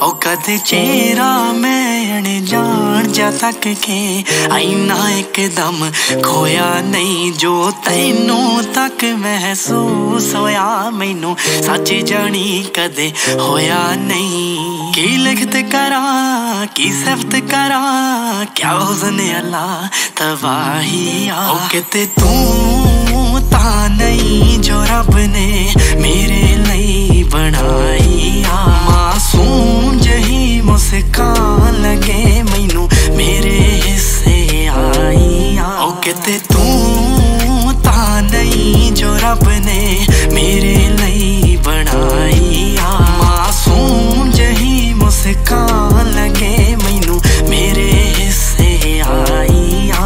ओ कदे चेहरा मैं अनजान जा तक के आईना एकदम खोया नहीं जो तैनू तक महसूस होया मैनू सच जानी कदे होया नहीं। की लिखत करा की सिफत करा क्या हुस्न अल्लाह तबाही ओ किते तू ता नहीं जो रब ने मेरे लिए बनाई मासूम जही मुस्कान लगे मैनू मेरे हिस्से आई ओ किते तू ता नहीं जो रब ने मेरे लिए बनाई मासूम जही मुस्कान लगे मैनू मेरे हिस्से आई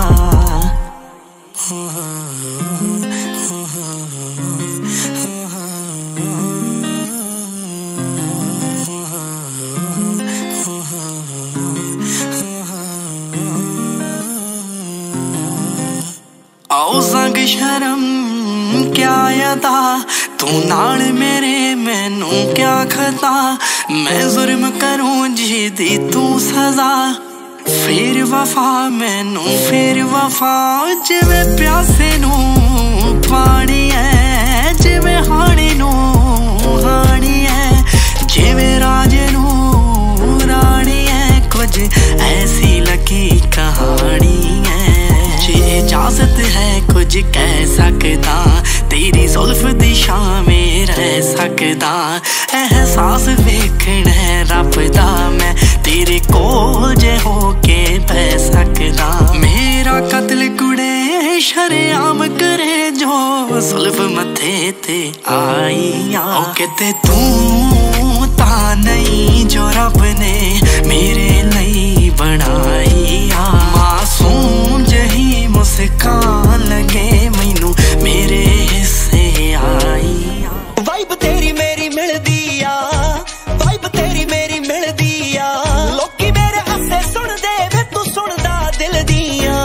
आओ संग शर्म क्या अदा तू नाल मेरे मैनू क्या खता मैं जुर्म करूं जी दी तू सजा फिर वफा मैनू फिर वफा जिवें प्यासे नू पानी है जिवें हानी नू हानी है जिवें राजे नू रानी है कुछ ऐसी लगी कहानी है। जे इजाजत है कुछ कह सकदा तेरी जुल्फ दी शां में रह सकदा एहसास वेखण है रब दा मैं तेरे कोल जे होके बह सकदा मेरा कत्ल कुड़े शरेआम करे जो जुल्फ मथे ते आई ओ किते तू ता नहीं जो रब ने मेरे लिए बनाई मासूम जही मुस्कान लगे मैनू मेरे हिस्से आई वाइब तेरी मेरी मिलदी आ वाइब तेरी मेरी मिलदी आ लोकी मेरे हासे सुन दे वे तू सुनदा दिल दियां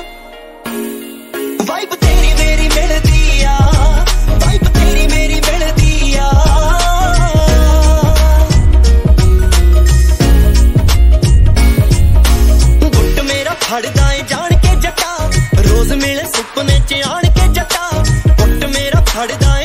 वाइब तेरी मेरी मिलदी आ वाइब तेरी मेरी मिलदी आ गुट मेरा फड़दा है जान के जट्टा रोज मिले सुपने च आन के जट्टा गुट मेरा फड़दा